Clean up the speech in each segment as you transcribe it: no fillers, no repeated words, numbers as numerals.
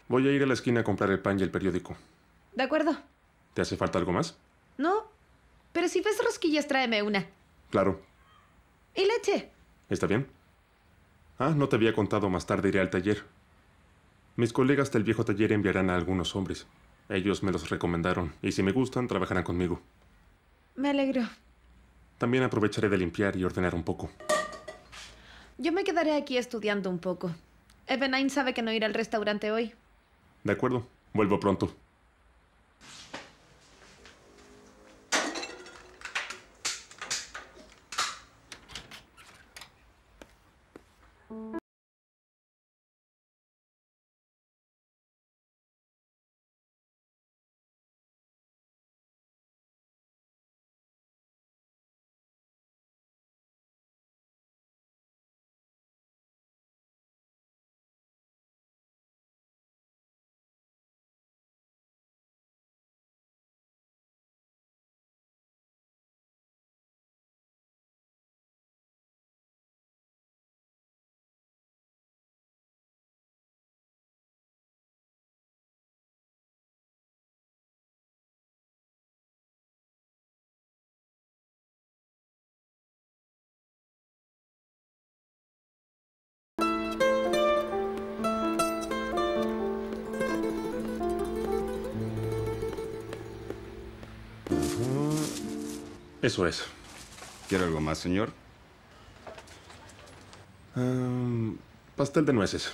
Voy a ir a la esquina a comprar el pan y el periódico. De acuerdo. ¿Te hace falta algo más? No, pero si ves rosquillas, tráeme una. Claro. ¿Y leche? ¿Está bien? Ah, no te había contado, más tarde iré al taller. Mis colegas del viejo taller enviarán a algunos hombres. Ellos me los recomendaron, y si me gustan, trabajarán conmigo. Me alegro. También aprovecharé de limpiar y ordenar un poco. Yo me quedaré aquí estudiando un poco. Eveline sabe que no iré al restaurante hoy. De acuerdo, vuelvo pronto. Eso es. ¿Quiere algo más, señor? Pastel de nueces.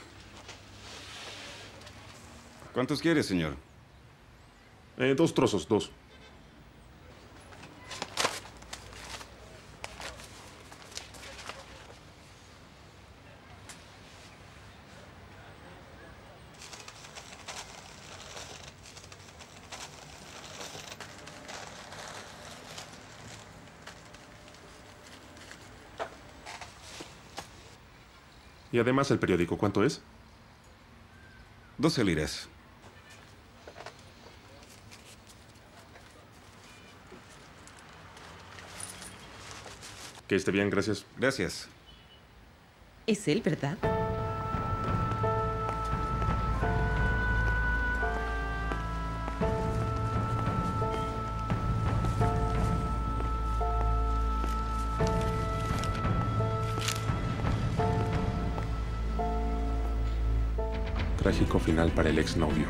¿Cuántos quiere, señor? 2 trozos, 2. Y además el periódico, ¿cuánto es? 12 liras. Que esté bien, gracias. Gracias. Es él, ¿verdad? Trágico final para el exnovio.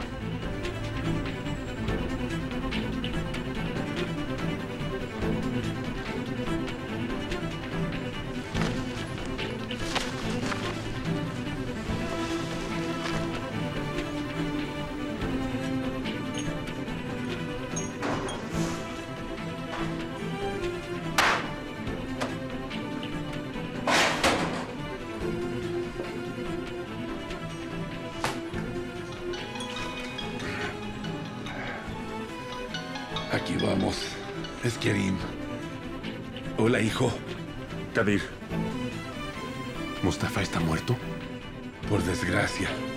Aquí vamos. Es Kerim. Hola, hijo. Kadir. ¿Mustafa está muerto? Por desgracia.